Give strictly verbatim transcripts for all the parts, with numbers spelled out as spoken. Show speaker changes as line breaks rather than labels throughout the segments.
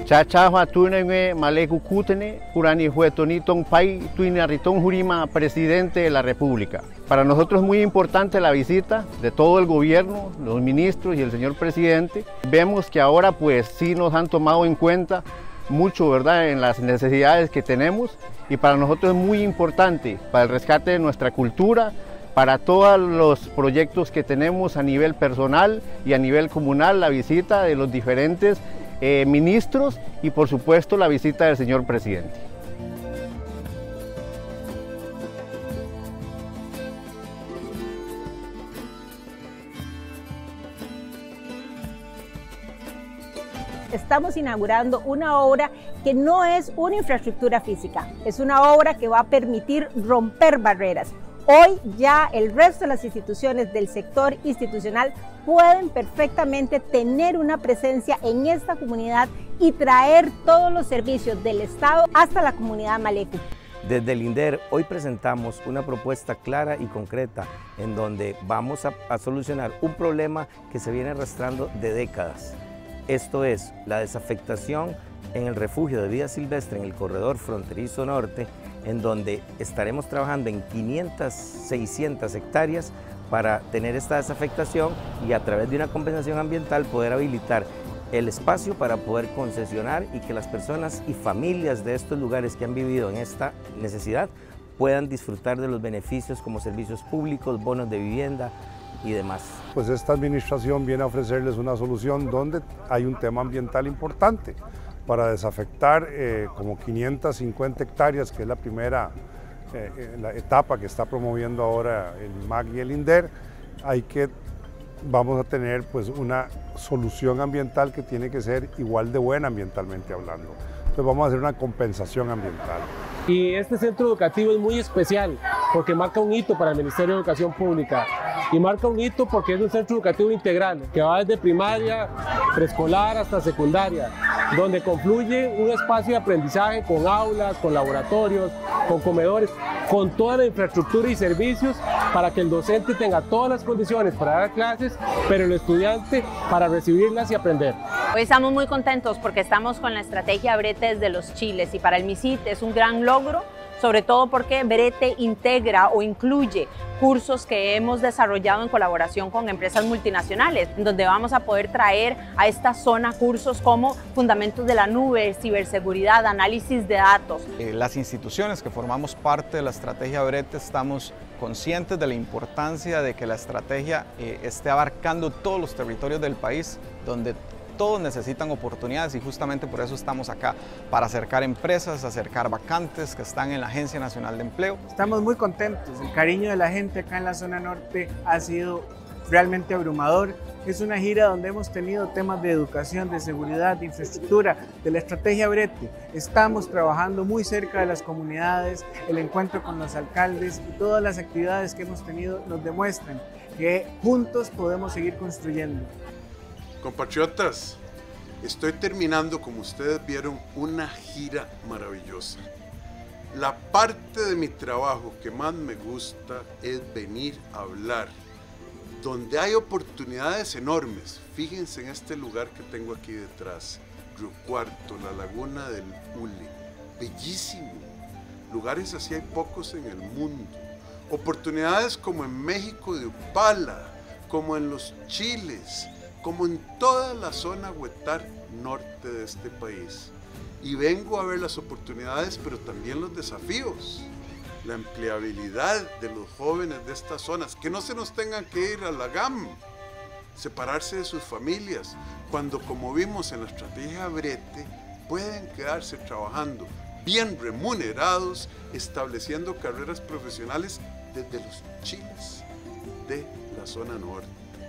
Chachawa tunengue maleku kutene, kurani huetonitong pai tuinaritong jurima, presidente de la República. Para nosotros es muy importante la visita de todo el gobierno, los ministros y el señor presidente. Vemos que ahora pues sí nos han tomado en cuenta mucho, ¿verdad?, en las necesidades que tenemos, y para nosotros es muy importante para el rescate de nuestra cultura, para todos los proyectos que tenemos a nivel personal y a nivel comunal, la visita de los diferentes eh, ministros y por supuesto la visita del señor presidente.
Estamos inaugurando una obra que no es una infraestructura física, es una obra que va a permitir romper barreras. Hoy ya el resto de las instituciones del sector institucional pueden perfectamente tener una presencia en esta comunidad y traer todos los servicios del Estado hasta la comunidad Maleku.
Desde el INDER hoy presentamos una propuesta clara y concreta en donde vamos a, a solucionar un problema que se viene arrastrando de décadas. Esto es la desafectación en el refugio de vida silvestre en el corredor fronterizo norte, en donde estaremos trabajando en quinientas, seiscientas hectáreas para tener esta desafectación y a través de una compensación ambiental poder habilitar el espacio para poder concesionar y que las personas y familias de estos lugares que han vivido en esta necesidad puedan disfrutar de los beneficios como servicios públicos, bonos de vivienda y demás.
Pues esta administración viene a ofrecerles una solución donde hay un tema ambiental importante. Para desafectar eh, como quinientas cincuenta hectáreas, que es la primera eh, la etapa que está promoviendo ahora el M A C y el INDER, hay que, vamos a tener pues una solución ambiental que tiene que ser igual de buena ambientalmente hablando. Entonces vamos a hacer una compensación ambiental.
Y este centro educativo es muy especial porque marca un hito para el Ministerio de Educación Pública y marca un hito porque es un centro educativo integral que va desde primaria, preescolar hasta secundaria, donde confluye un espacio de aprendizaje con aulas, con laboratorios, con comedores, con toda la infraestructura y servicios para que el docente tenga todas las condiciones para dar clases, pero el estudiante para recibirlas y aprender.
Hoy estamos muy contentos porque estamos con la estrategia Brete de los Chiles y para el MISIT es un gran logro, sobre todo porque Brete integra o incluye cursos que hemos desarrollado en colaboración con empresas multinacionales, donde vamos a poder traer a esta zona cursos como fundamentos de la nube, ciberseguridad, análisis de datos.
Eh, las instituciones que formamos parte de la estrategia Brete estamos conscientes de la importancia de que la estrategia eh, esté abarcando todos los territorios del país, donde todos necesitan oportunidades y justamente por eso estamos acá, para acercar empresas, acercar vacantes que están en la Agencia Nacional de Empleo.
Estamos muy contentos, el cariño de la gente acá en la zona norte ha sido realmente abrumador. Es una gira donde hemos tenido temas de educación, de seguridad, de infraestructura, de la estrategia Brete. Estamos trabajando muy cerca de las comunidades, el encuentro con los alcaldes y todas las actividades que hemos tenido nos demuestran que juntos podemos seguir construyendo.
Compatriotas, estoy terminando, como ustedes vieron, una gira maravillosa. La parte de mi trabajo que más me gusta es venir a hablar, donde hay oportunidades enormes. Fíjense en este lugar que tengo aquí detrás, Río Cuarto, la laguna del Ule, bellísimo. Lugares así hay pocos en el mundo. Oportunidades como en México de Upala, como en los Chiles, como en toda la zona Huetar norte de este país. Y vengo a ver las oportunidades, pero también los desafíos, la empleabilidad de los jóvenes de estas zonas, que no se nos tengan que ir a la G A M, separarse de sus familias, cuando como vimos en la estrategia Brete, pueden quedarse trabajando bien remunerados, estableciendo carreras profesionales desde los Chiles de la zona norte.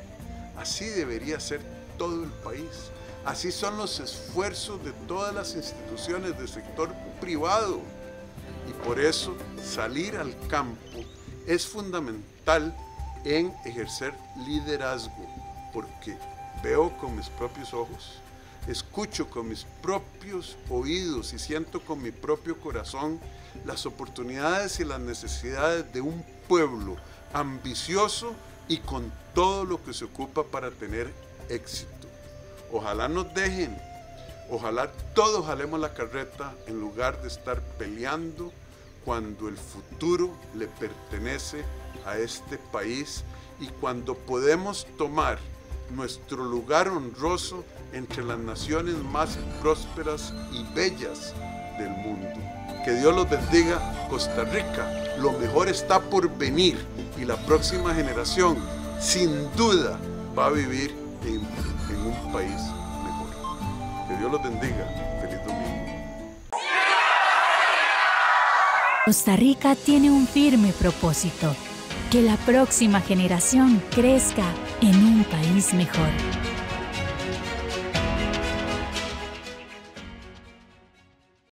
Así debería ser todo el país. Así son los esfuerzos de todas las instituciones del sector privado. Y por eso salir al campo es fundamental en ejercer liderazgo, porque veo con mis propios ojos, escucho con mis propios oídos y siento con mi propio corazón las oportunidades y las necesidades de un pueblo ambicioso y con todo lo que se ocupa para tener éxito. Ojalá nos dejen Ojalá todos jalemos la carreta en lugar de estar peleando cuando el futuro le pertenece a este país y cuando podemos tomar nuestro lugar honroso entre las naciones más prósperas y bellas del mundo. Que Dios los bendiga, Costa Rica. Lo mejor está por venir y la próxima generación, sin duda, va a vivir en, en un país mejor. Que Dios los bendiga. Feliz domingo.
Costa Rica tiene un firme propósito: que la próxima generación crezca en un país mejor.